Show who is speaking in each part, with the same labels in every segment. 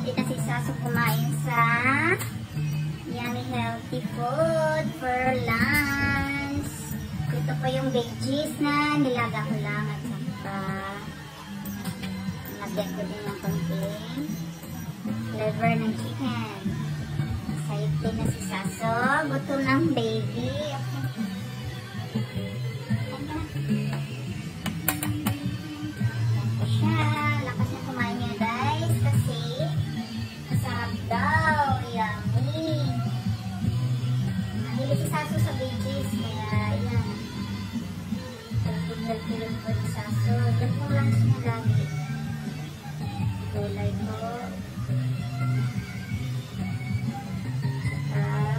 Speaker 1: Excited na si Saso kumain sa yummy healthy food for lunch. Ito po yung veggies na nilaga ko lang at saka nilagyan ko din ng konting liver ng chicken. Excited na si Saso. Gutom ng baby. Si Saso sa veggies, kaya yan. Pilog-pilog po si Saso. Yan po lunch niya lagi. Gulay po. Saka,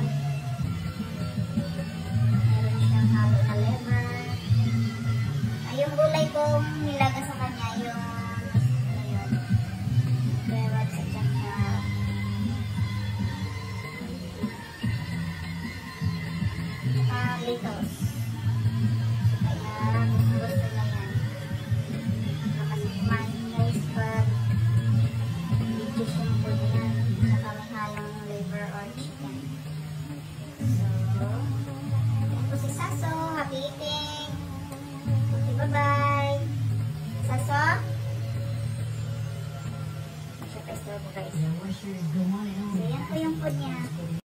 Speaker 1: meron siyang halo na liver. Ay, yung gulay kong nilaga sa kanya, yung ayun, carrots at saka litos. Kaya gusto niya yan. Kasi kumain guys pag veggies yung food niya. Saka may halong liver or chicken. So, yan po si Saso. Happy eating. Okay, bye-bye. Saso? Siya pa istorbo guys. So, yan po yung food niya.